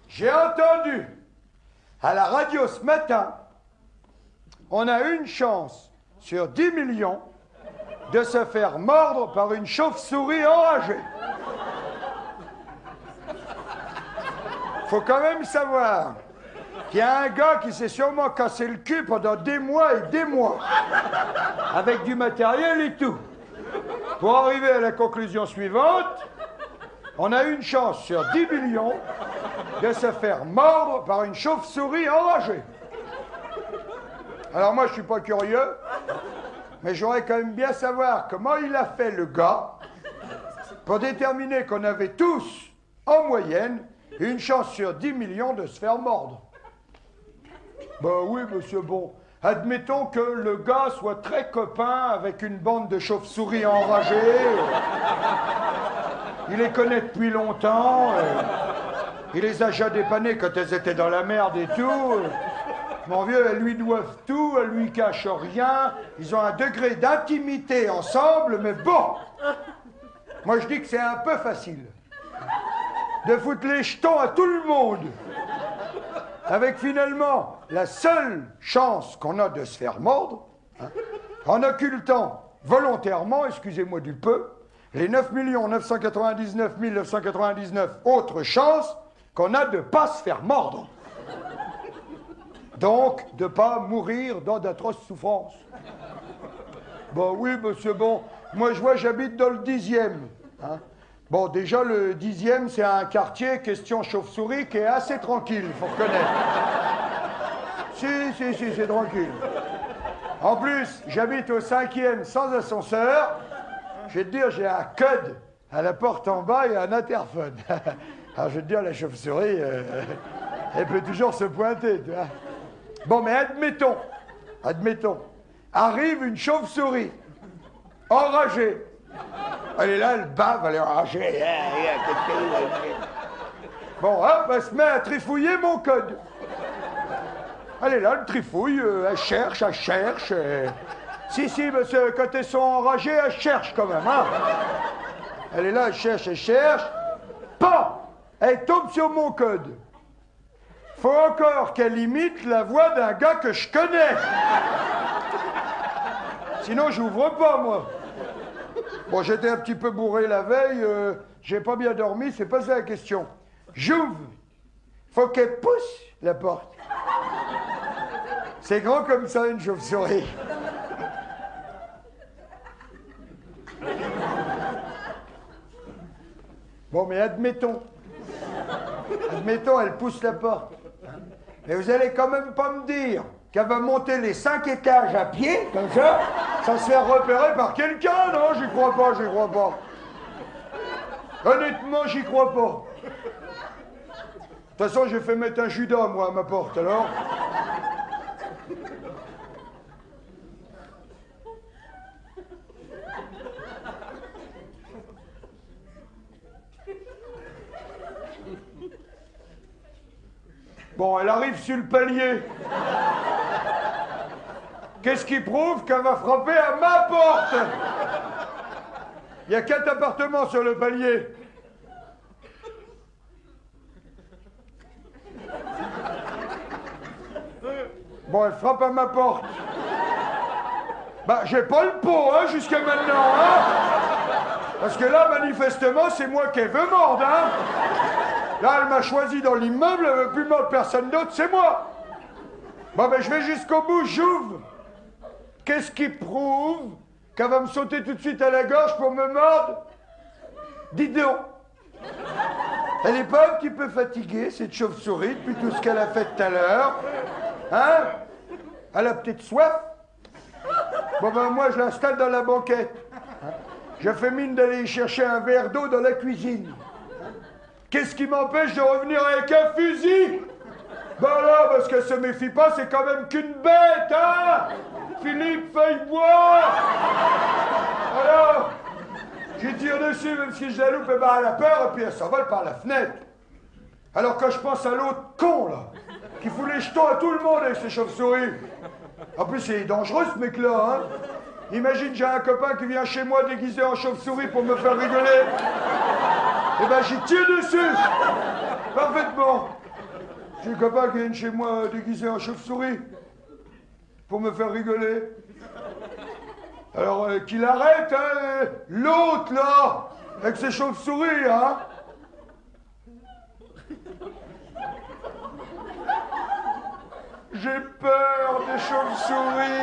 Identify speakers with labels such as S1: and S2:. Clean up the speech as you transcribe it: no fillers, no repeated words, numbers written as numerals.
S1: J'ai entendu à la radio ce matin, on a une chance sur 10 millions de se faire mordre par une chauve-souris enragée. Faut quand même savoir qu'il y a un gars qui s'est sûrement cassé le cul pendant des mois et des mois, avec du matériel et tout, pour arriver à la conclusion suivante. On a une chance sur 10 millions de se faire mordre par une chauve-souris enragée. Alors moi, je suis pas curieux, mais j'aurais quand même bien savoir comment il a fait le gars pour déterminer qu'on avait tous, en moyenne, une chance sur 10 millions de se faire mordre. Ben oui, monsieur, bon, admettons que le gars soit très copain avec une bande de chauves-souris enragées. Il les connaît depuis longtemps. Il les a déjà dépannées quand elles étaient dans la merde et tout. Mon vieux, elles lui doivent tout, elles lui cachent rien. Ils ont un degré d'intimité ensemble, mais bon. Moi, je dis que c'est un peu facile de foutre les jetons à tout le monde. Avec finalement la seule chance qu'on a de se faire mordre, hein, en occultant volontairement, excusez-moi du peu, les 9 999 999 autres chances qu'on a de ne pas se faire mordre. Donc, de ne pas mourir dans d'atroces souffrances. Bon, oui, monsieur, bon, moi je vois, j'habite dans le 10e. Hein. Bon, déjà, le 10e, c'est un quartier, question chauve-souris, qui est assez tranquille, il faut reconnaître. Si, c'est tranquille. En plus, j'habite au 5e sans ascenseur. Je vais te dire, j'ai un code à la porte en bas et un interphone. Alors, je vais te dire, la chauve-souris, elle peut toujours se pointer, tu vois. Bon, mais admettons, arrive une chauve-souris, enragée. Elle est là, elle bave, elle est enragée. Bon, hop, elle se met à trifouiller mon code. Elle est là, elle trifouille, elle cherche. Si, parce que quand elles sont enragées, elles cherchent quand même, hein. Elle est là, elle cherche. Pas, elle tombe sur mon code. Faut encore qu'elle imite la voix d'un gars que je connais. Sinon, j'ouvre pas, moi. Bon, j'étais un petit peu bourré la veille, j'ai pas bien dormi, c'est pas ça la question. J'ouvre. Faut qu'elle pousse la porte. C'est grand comme ça, une chauve-souris. Bon, mais admettons, elle pousse la porte. Mais vous allez quand même pas me dire qu'elle va monter les 5 étages à pied, comme ça, sans se faire repérer par quelqu'un, non? J'y crois pas. Honnêtement, j'y crois pas. De toute façon, j'ai fait mettre un Judas, moi, à ma porte, alors. Bon, elle arrive sur le palier. Qu'est-ce qui prouve qu'elle va frapper à ma porte? Il y a 4 appartements sur le palier. Bon, elle frappe à ma porte. Bah, j'ai pas le pot, hein, jusqu'à maintenant, hein. Parce que là, manifestement, c'est moi qui veux mordre, hein. Là, elle m'a choisi dans l'immeuble, elle veut plus mordre personne d'autre, c'est moi. Bon, ben, je vais jusqu'au bout, j'ouvre. Qu'est-ce qui prouve qu'elle va me sauter tout de suite à la gorge pour me mordre? Dis donc. Elle n'est pas un petit peu fatiguée, cette chauve-souris, depuis tout ce qu'elle a fait tout à l'heure? Hein? Elle a peut-être soif? Bon, ben, moi, je l'installe dans la banquette. Je fais mine d'aller chercher un verre d'eau dans la cuisine. Qu'est-ce qui m'empêche de revenir avec un fusil? Ben là, parce qu'elle se méfie pas, c'est quand même qu'une bête, hein? Philippe Feuillebois! Alors, j'y tire dessus, même si je la loupe, et ben elle a peur, et puis elle s'envole par la fenêtre. Alors quand je pense à l'autre con, là, qui fout les jetons à tout le monde avec ses chauves-souris. En plus, c'est dangereux, ce mec-là, hein? Imagine, j'ai un copain qui vient chez moi déguisé en chauve-souris pour me faire rigoler. Eh ben, j'y tire dessus. Parfaitement. J'ai un copain qui vient chez moi déguisé en chauve-souris pour me faire rigoler. Alors qu'il arrête, hein, l'autre là, avec ses chauves-souris, hein. J'ai peur des chauves-souris.